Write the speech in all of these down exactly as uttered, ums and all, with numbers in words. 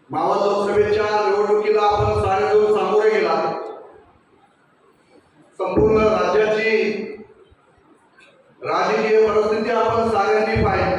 मावळ लोकसभेच्या निवडणुकीला आपण सारेजण सामोरे गेला। संपूर्ण राज्याची राजकीय परिस्थिती आपण साऱ्यांनी पाहिली।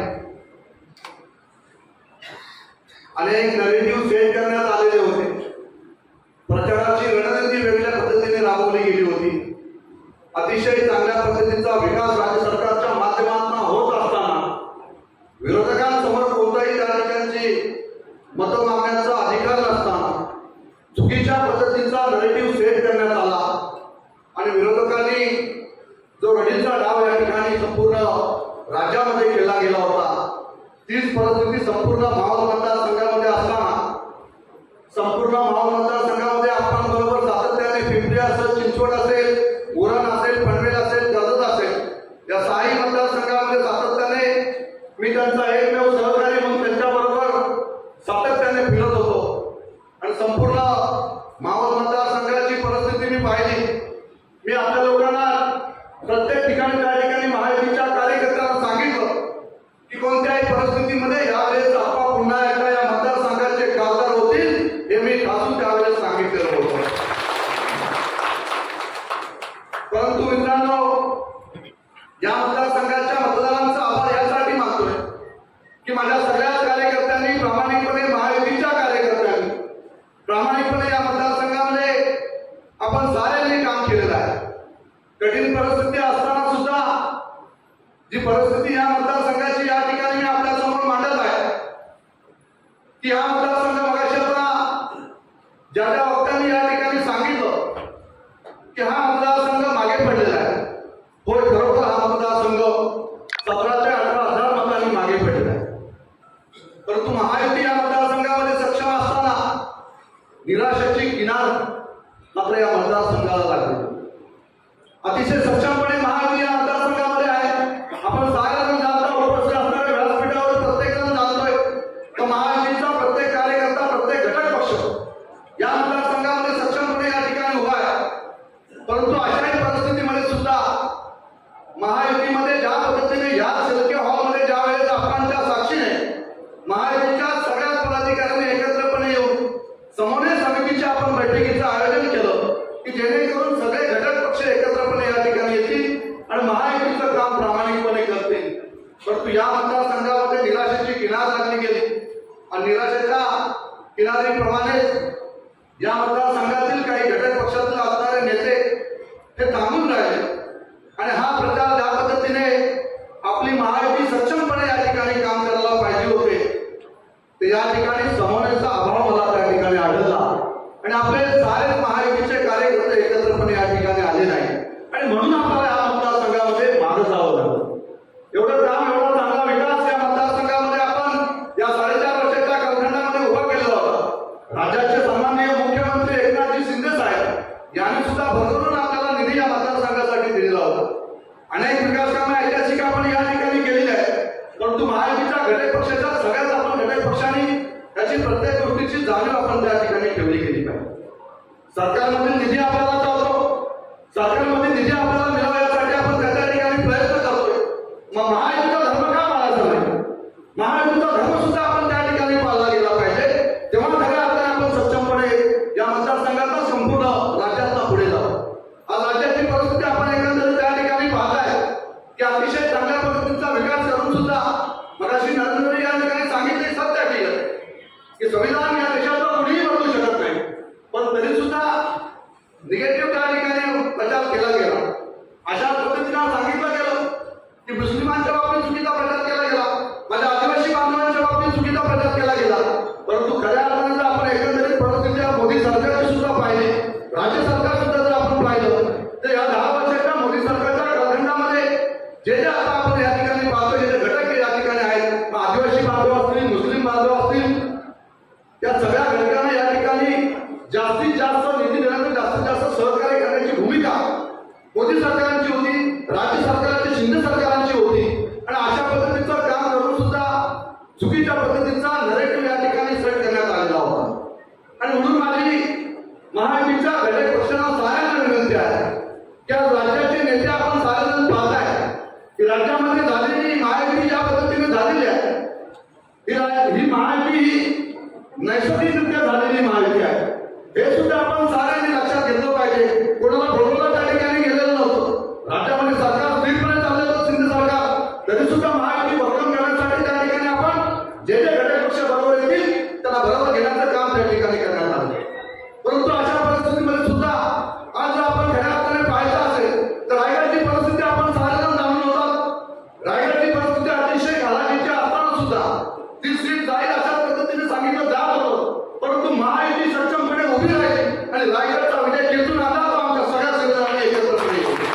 अनेक नरेटिव्ह सेट करण्यात आलेले होते। प्रचाराची रणनीती वेगळ्या पद्धतीने राबवली गेली होती। अतिशय चांगल्या पद्धतीचा विकास राज्य सरकारच्या माध्यमातून होत असताना विरोधकांसमोर कोणताही त्या ठिकाणची मतं मागण्याचा अधिकार नसताना चुकीच्या पद्धतीचा नरेटिव्ह सेट करण्यात आला आणि विरोधकांनी जो रडीचा डाव या ठिकाणी संपूर्ण राज्यामध्ये केला गेला होता, तीच परिस्थिती संपूर्ण मावळ मतदारसंघामध्ये असताना संपूर्ण मावळ मतदारसंघामध्ये आपण बरोबर सातत्याने पिंपरी असेल, चिंचवड असेल, उरण असेल, पनवेल असेल, कर्जत असेल, या सहाही मतदारसंघामध्ये सातत्याने मी त्यांचा एकमेव सहकारी म्हणून त्यांच्याबरोबर सातत्याने फिरत होतो आणि संपूर्ण मावळ मतदारसंघाची परिस्थिती मी पाहिली। मी आपल्या लोकांना प्रत्येक ठिकाणी त्या ठिकाणी महायुतीच्या कार्यकर्त्यांना सांगितलं की कोणत्याही परिस्थितीमध्ये यावेळेस आपण पुन्हा एकदा या मतदारसंघाचे खासदार होतील हे मी खासून त्यावेळेस सांगितलेलं होतं। परंतु मित्रांनो, या मतदारसंघाच्या मतदारांचा आभार यासाठी मानतोय की माझ्या सगळ्या कार्यकर्त्यांनी प्रामाणिकपणे, महायुतीच्या कार्यकर्त्यांनी प्रामाणिकपणे या मतदारसंघामध्ये आपण साऱ्यांनी काम केलेलं आहे। कठीण परिस्थिती असताना सुद्धा जी परिस्थिती या मतदारसंघाची या ठिकाणी मी आपल्या समोर मांडत आहे की हा मतदारसंघ मगाशी आता ज्या ज्या वक्त्यांनी या ठिकाणी सांगितलं की हा मतदारसंघ मागे पडलेला आहे, होय खरोखर हा मतदारसंघ सतरा ते अठरा हजार मतांनी मागे पडलेला आहे। परंतु महायुती या मतदारसंघामध्ये सक्षम असताना निराशेची किनार मात्र या मतदारसंघाला लागली। अतिशय सक्षमपणे महायुती या मतदारसंघामध्ये आहे। आपण सारेजण जाणतो, उपस्थित असणाऱ्या व्यासपीठावर प्रत्येक जण जाणतोय की महायुतीचा प्रत्येक कार्यकर्ता, प्रत्येक घटक पक्ष या मतदारसंघामध्ये सक्षमपणे या ठिकाणी उभा आहे। परंतु अशाही परिस्थितीमध्ये सुद्धा महायुतीमध्ये ज्या पद्धतीने या शेलके हॉलमध्ये ज्या वेळेस आपणच्या साक्षीने महायुतीच्या सगळ्या पदाधिकाऱ्यांनी एकत्रपणे येऊन समन्वय समितीच्या आपण बैठकीचं आयोजन केलं की जेणेकरून सगळे घटक पक्ष एकत्रपणे या ठिकाणी येतील आणि महायुतीचं काम प्रामाणिकपणे करतील। परंतु या मतदारसंघामध्ये निराशेची किनार लागली गेली आणि निराशेच्या किनारीप्रमाणे या मतदारसंघातील काही घटक पक्षातील असणारे नेते हे थांबून राहिले आणि हा प्रचार ज्या पद्धतीने आपली महायुती सक्षमपणे या ठिकाणी काम करायला पाहिजे होते ते या ठिकाणी समन्वयाचा अभाव मला त्या ठिकाणी आढळला आणि आपले सारे महायुतीचे कार्यकर्ते एकत्रपणे या ठिकाणी आले नाही आणि म्हणून आपल्याला या मतदारसंघामध्ये मागे जावं लागलं। एवढं काम, एवढा चांगला विकास या मतदारसंघामध्ये आपण या साडेचार वर्षाच्या कालखंडामध्ये उभा केलेला होता। राज्याचे सन्माननीय मुख्यमंत्री एकनाथजी शिंदे साहेब यांनी सुद्धा भरभरून आपल्याला निधी या मतदारसंघासाठी दिलेला होता। अनेक विकास कामे ऐतिहासिक आपण या ठिकाणी केलेली आहेत, परंतु महायुतीच्या घटक पक्षाच्या सगळ्याच आपण घटक पक्षांनी याची प्रत्येक गोष्टीची जाणीव आपण त्या ठिकाणी ठेवली गेली पाहिजे। सरकारमधील निधी आपल्याला चालतो, सरकारमध्ये निधी आपल्याला मिळावा यासाठी आपण त्या त्या ठिकाणी प्रयत्न करतोय। मग महायुतीचा धर्म का पाळायचा नाही? महायुतीचा धर्म सुद्धा आपण त्या ठिकाणी पाळला गेला पाहिजे। तेव्हा सगळ्या अर्थाने आपण सक्षमपणे या मतदारसंघाचा संपूर्ण राज्यातला पुढे जाऊ। आज राज्याची परिस्थिती आपण एकंदरीत त्या ठिकाणी पाहताय की अतिशय चांगल्या पद्धतीचा विकास करून सुद्धा मगाशी नरेंद्र मोदी या ठिकाणी सांगितले सत्य आहे की संविधान या देशाचा कुणीही बदलू शकत नाही, पण तरी सुद्धा निगेटिव्ह त्या ठिकाणी प्रचार केला गेला। अशा पद्धतीने सांगितलं गेलं की मुस्लिमांच्या बाबतीत चुकीचा प्रचार केला गेला, माझ्या आदिवासी बांधवांच्या बाबतीत चुकीचा प्रचार केला गेला। परंतु खऱ्या अर्थाने आपण एकंदरीत परिस्थिती मोदी सरकारची सुद्धा पाहिली, राज्य सरकार सुद्धा जर आपण पाहिलं तर या दहा वर्षाच्या मोदी सरकारच्या कालखंडामध्ये जे जे आता आपण या ठिकाणी पाहतो, जे जे घटक या ठिकाणी आहेत, मग आदिवासी बांधव असतील, मुस्लिम बांधव असतील, या सगळ्या घटकांना या ठिकाणी जास्तीत जास्त निधी देण्याचं, जास्तीत जास्त सहकार्य करण्याची भूमिका मोदी सरकारांची होती, राज्य सरकारांची, शिंदे सरकारांची होती आणि अशा पद्धतीचं काम करून सुद्धा चुकीच्या पद्धतीचा नरेटिव्ह नैसर्गिकरित्या झालेली महायुती आहे, हे सुद्धा आपण साऱ्यांनी लक्षात घेतलं पाहिजे. कोणाला बोलवलं त्या ठिकाणी गेलेलं नव्हतं. राज्यामध्ये सरकार स्थिरपणे चाललं होतं, शिंदे सरकार, तरी सुद्धा महायुती भक्कम करण्यासाठी त्या ठिकाणी आपण जे जे घटक पक्ष बरोबर येतील त्याला बरोबर घेण्याचं काम त्या ठिकाणी करण्यात आलं. परंतु अशा परिस्थितीमध्ये सुद्धा आज जर आपण खऱ्या अर्थाने पाहायचं असेल तर रायगडची परिस्थिती आपण सारेजण जाणून होतात. रायगडची परिस्थिती अतिशय घालाघीची असताना सुद्धा ती सीट जाईल अशा पद्धतीने सांगितलं जात होतं. परंतु महायुती सक्षमपणे उभी राहिली आणि रायगडचा विजय खेचून आला तो आमच्या सगळ्या सगळ्यांनी एकत्रपणे येतो.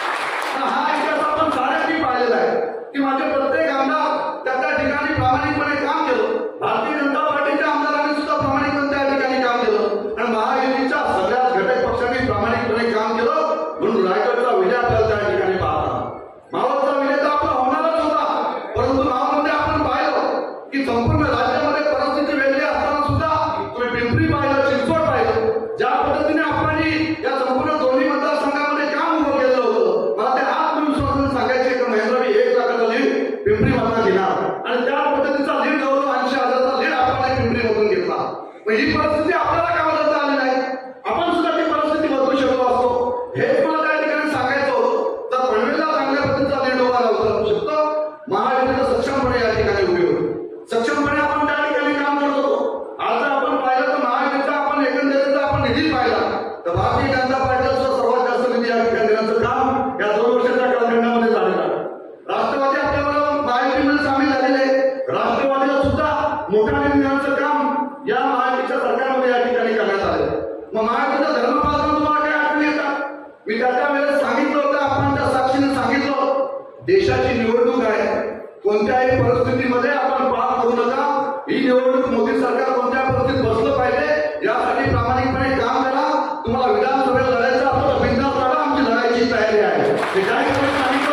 हा इतिहास आपण साऱ्यांनी पाहिलेला आहे की माझे प्रत्येक आमदार त्या त्या ठिकाणी प्रामाणिकपणे काम केलं. भारतीय जनता पार्टीच्या आमदारांनी सुद्धा प्रामाणिकपणे त्या ठिकाणी काम केलं आणि महायुतीच्या सगळ्या घटक पक्षांनी प्रामाणिकपणे काम केलं. म्हणून रायगडचा विजय आपल्याला त्या ठिकाणी पाहता. मावळचा विजय तर आपला होणारच होता, परंतु मावळमध्ये आपण पाहिलं की संपूर्ण राज्यामध्ये परिस्थिती वेगळी असताना सुद्धा तुम्ही पिंपरी पाहिलं, चिंचवड पाहिलं, ज्या पद्धतीने आपण या संपूर्ण दोन्ही मतदारसंघामध्ये काम उभं केलेलं होतं. मला ते आत्मविश्वासाने सांगायचे की महेंद्रजी एक लाखाचा लीड पिंपरी मधला घेणार आणि त्या पद्धतीचा लीड जवळजवळ ऐंशी हजाराचा लीड आपण पिंपरी मधून घेतला. ही परिस्थिती आपल्याला का बदलता आली नाही? आपण सुद्धा ती परिस्थिती बदलू शकलो असतो. हेच मला त्या ठिकाणी सांगायचं होतं. तर पनवेलला चांगल्या पद्धतीचा लीड उभा राहू शकतो. महायुतीला सक्षमपणे या ठिकाणी उभी होती. सक्षमपणे आपण त्या ठिकाणी काम करत होतो. आज आपण पाहिलं तर महायुतीचा आपण एकंदरीतचा आपण निधी पाहिला तर भारतीय जनता पार्टीला सुद्धा सर्वात जास्त निधी या ठिकाणी देण्याचं काम या दोन वर्षाच्या कालखंडामध्ये झालेलं आहे. राष्ट्रवादी आपल्याबरोबर महायुतीमध्ये सामील झालेले आहे. राष्ट्रवादीला सुद्धा मोठा निधी देण्याचं काम या महायुतीच्या सरकारमध्ये या ठिकाणी करण्यात आले. मग महायुतीचा धर्म पाळून तुम्हाला काय अडचणी येतात? मी त्याच्या वेळेस सांगितलं होतं, आपण त्या साक्षीने सांगितलं, देशाची निवडणूक आहे, कोणत्याही परिस्थितीमध्ये आपण पार करू नका. ही निवडणूक मोदी सरकार कोणत्या परिस्थितीत बसलं पाहिजे यासाठी प्रामाणिकपणे काम करा. तुम्हाला विधानसभेत लढायचं असेल तर बिनधास्त लढा, आमची लढायची तयारी आहे. हे काही सांगितलं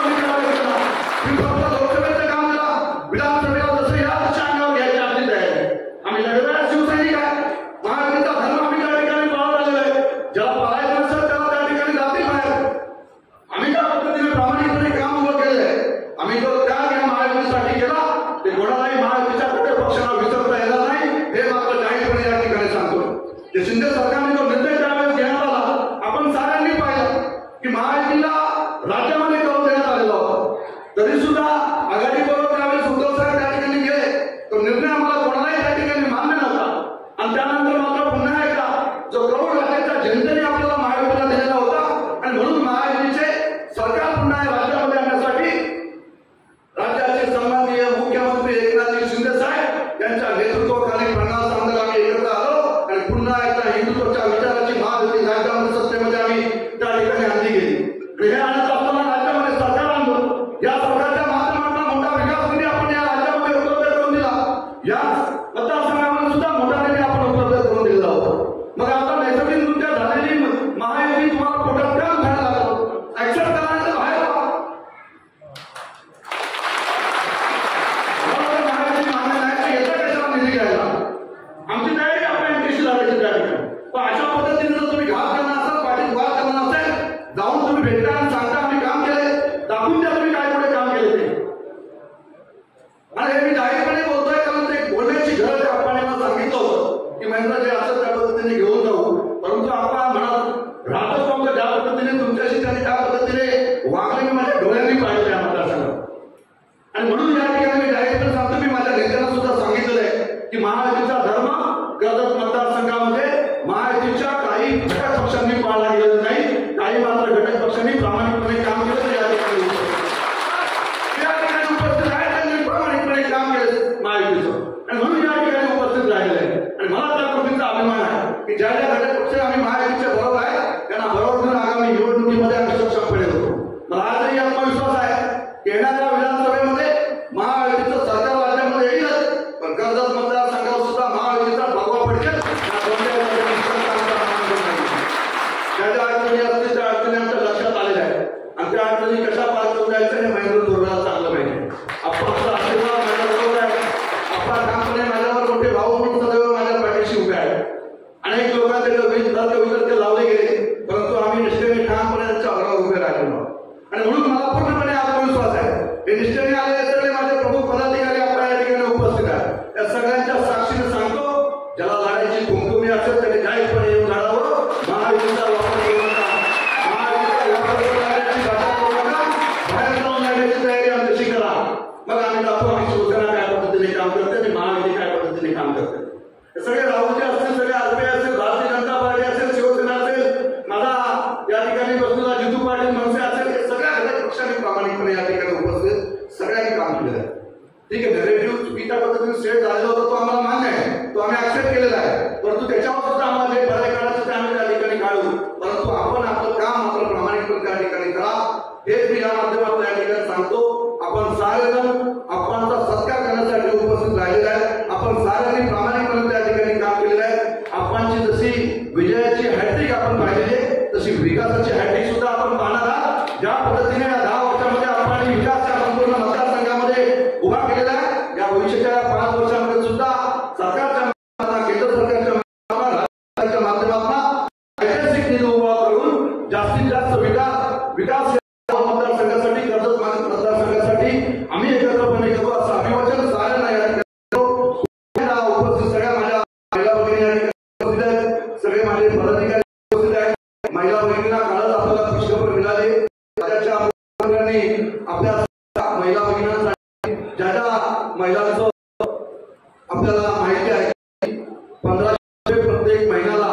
मी फक्त लोकसभेचं काम करा, विधानसभेला जसं या तशा अंगावर घ्यायची आमची तयारी आहे. आम्ही लढणारा शिवसैनिक आहे. महायुतीचा धर्म आम्ही त्या ठिकाणी पाळत आलेलो आहे. ज्याला पाळायचं नसेल त्याला त्या ठिकाणी जाती बाहेर. आम्ही त्या पद्धतीने प्रामाणिकपणे काम उभं केलंय. आम्ही जो त्याग या महायुतीसाठी केला ते कोणालाही महायुतीच्या कुठे पक्षाला विसरता येणार नाही, हे मात्र जाहीरपणे या ठिकाणी सांगतो. ते शिंदे सरकारने जो निर्णय त्यावेळेस घेण्यात आला आपण साऱ्यांनी पाहिलं की महायुतीला राज्यामध्ये करून देण्यात आलेला होता. तरी सुद्धा आघाडीबरोबर त्यावेळेस उद्धव साहेब त्या ठिकाणी गेले. तो निर्णय आम्हाला कोणालाही त्या ठिकाणी मान्य नव्हता आणि त्यानंतर मात्र पुन्हा एकदा जो करोड राज्याच्या जनतेने आपल्याला महायुतीला दिलेला होता आणि म्हणून महायुतीचे सरकार पुन्हा राज्यामध्ये आणण्यासाठी राज्याचे सन्माननीय मुख्यमंत्री एकनाथ शिंदे साहेब यांच्या नेतृत्वाखाली पन्नास आमदार आम्ही एकत्र आलो आणि पुन्हा एकदा हिंदुत्वाच्या विचाराची महायुती राज्यामध्ये सत्तेमध्ये आम्ही त्या ठिकाणी आणली गेली. हे आणत असताना राज्यामध्ये सरकार आणलं. या सरकारच्या माध्यमातून मोठा विकास निधी आपण या राज्यामध्ये उपलब्ध करून दिला. या मतदारसंघामध्ये सुद्धा मोठा निधी आपण उपलब्ध करून दिलेला होता. मग आता नैसर्गिकरित्या झालेली महायुती तुम्हाला पोटात काम खायला लागलं, ऍक्सेप्ट करायचं बाहेर आमची तयारी आपण यांच्याशी लढायची त्या ठिकाणी. पण अशा पद्धतीने जर तुम्ही घात करणार असाल, पाठीत वाद करणार असेल, जाऊन तुम्ही भेटता आणि सांगता आम्ही काम केले, दाखवून द्या तुम्ही काय पुढे काम केले ते. आणि हे मी जाहीरपणे बोलतोय कारण ते बोलण्याची गरज आपण यांना सांगितलं होतं की महेंद्रजी असं त्या पद्धतीने घेऊन जाऊ. परंतु आपण म्हणत राहतो आमचं ज्या पद्धतीने तुमच्याशी त्यांनी त्या पद्धतीने वागले मी माझ्या डोळ्यांनी पाहिजे या मतदारसंघात. आणि म्हणून या ठिकाणी मी जाहीरपणे सांगतो, मी माझ्या नेत्यांना सुद्धा सांगितलेलं आहे की महायुतीचा धर्म कर्जत मतदारसंघामध्ये महायुतीच्या काही घटक पक्षांनी पाळला गेलेला नाही, काही मात्र घटक पक्षांनी प्रामाणिकपणे काम केलं. या ठिकाणी या ठिकाणी उपस्थित आहे त्यांनी प्रामाणिकपणे काम केलं महायुतीचं आणि म्हणून या ठिकाणी उपस्थित राहिलेलं आहे. आणि मला त्या गोष्टीचा अभिमान आहे की ज्या ज्या घटक पक्ष आम्ही महायुतीच्या बरोबर आहे त्यांना बरोबर घेऊन आगामी निवडणुकीमध्ये आम्ही सक्षमपणे होतो. मला आजही आत्मविश्वास आहे की येणाऱ्या विधानसभेमध्ये महायुतीचं सरकार राज्यामध्ये येईलच, पण कर्जत मतदारसंघावर सुद्धा महायुतीचा भगवा पडकेल. ते काम करतात. हे सगळे राहुलचे असतील, सगळे आरपीआय असेल, भारतीय जनता पार्टी असेल, शिवसेना असेल, माझा या ठिकाणी बसलेला जितू पाटील मनसे असेल, हे सगळ्या घटक पक्षांनी प्रामाणिकपणे या ठिकाणी उपस्थित सगळ्यांनी काम केलेलं आहे. ठीक आहे, नरेटिव्ह चुकीच्या पद्धतीने सेट झालेला होता, तो आम्हाला मान्य आहे, तो आम्ही ऍक्सेप्ट केलेला आहे. परंतु त्याच्यावर सुद्धा आम्हाला जे पर्याय काढायचं ते आम्ही त्या ठिकाणी काढू. परंतु आपण आपलं काम मात्र प्रामाणिकपणे त्या ठिकाणी करा, हेच मी या माध्यमातून या ठिकाणी सांगतो. आपण सारेजण आपणचा सत्कार करण्यासाठी उपस्थित राहिलेला आहे. आपण साऱ्यांनी प्रामाणिकपणे त्या ठिकाणी काम केलेलं आहे. आपणची जशी विजयाची हॅट्रिक आपण पाहिलेली आहे, तशी विकासाची हॅट्रिक सुद्धा आपण पाहणार आहात. ज्या पद्धतीने या दहा वर्षामध्ये आपण विकासच्या संपूर्ण मतदारसंघामध्ये उभा केलेला आहे, या भविष्याच्या पाच वर्षामध्ये सुद्धा सरकारच्या केंद्र सरकारच्या माध्यमातून ऐतिहासिक निधी उभा करून जास्तीत जास्त विकास विकास मतदारसंघासाठी, कर्जत मतदारसंघासाठी आम्ही एकत्रपणे करू असं अभिवाचन साऱ्यांना या ठिकाणी उपस्थित सगळ्या माझ्या महिला भगिनी उपस्थित आहेत, सगळे माझे पदाधिकारी उपस्थित आहेत. महिला भगिनींना कालच आपल्याला पुष्कळ मिळाले. राज्याच्या मुख्यमंत्र्यांनी आपल्या महिला भगिनींसाठी ज्या ज्या महिलांचं आपल्याला माहिती आहे, पंधराशे प्रत्येक महिन्याला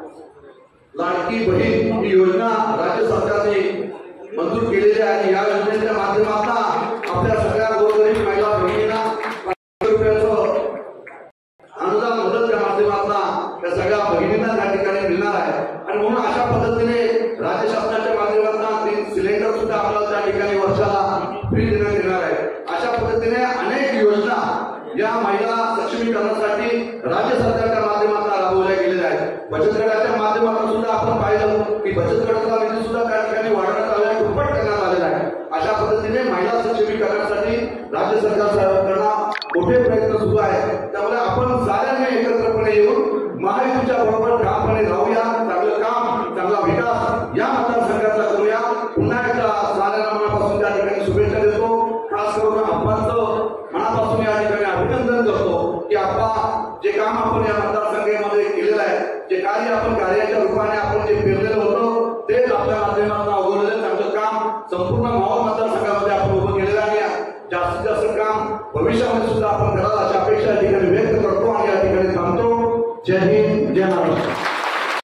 लाडकी बहीण ही योजना राज्य सरकारने मंजूर केलेली आहे. आणि या योजनेच्या माध्यमातून आपल्या सगळ्या गोरगरीब महिला भगिनींना पाचशे रुपयाचं अनुदान मदतच्या माध्यमातून त्या सगळ्या भगिनींना त्या ठिकाणी मिळणार आहे. आणि म्हणून अशा पद्धतीने राज्य शासनाच्या माध्यमातून तीन सिलेंडर सुद्धा आपल्याला त्या ठिकाणी वर्षाला फ्री देण्यात येणार आहे. अशा पद्धतीने अनेक योजना या महिला सक्षमीकरणासाठी राज्य सरकारच्या माध्यमातून राबवल्या गेलेल्या आहेत. बचत गटाच्या माध्यमातून सुद्धा आपण पाहिलं की बचत गटाचा निधी सुद्धा त्या ठिकाणी वाढवण्यात आलेला आहे, दुप्पट करण्यात आलेला आहे. अशा पद्धतीने महिला सक्षमीकरणासाठी राज्य सरकारकडून मोठे प्रयत्न सुरू आहेत. त्यामुळे आपण साऱ्यांनी एकत्रपणे येऊन महायुतीच्या बरोबर ठामपणे राहूया. चांगलं काम, चांगला विकास या मतदारसंघाचा करूया. पुन्हा एकदा साऱ्यांना मनापासून त्या ठिकाणी शुभेच्छा देतो. खास करून आप्पांचं मनापासून या ठिकाणी अभिनंदन करतो की आप्पा जे काम आपण या मतदारसंघामध्ये केलेलं आहे, जे कार्य आपण कार्याच्या रूपाने आपण जे पेरलेलं होतं तेच आपल्या माध्यमातून अवघडलेलं चांगलं काम संपूर्ण मावळ मतदारसंघामध्ये आपण उभं केलेलं आहे. जास्तीत जास्त काम भविष्यामध्ये सुद्धा आपण कराल अशी अपेक्षा या ठिकाणी व्यक्त करतो आणि या ठिकाणी थांबतो. जय हिंद, जय महाराष्ट्र.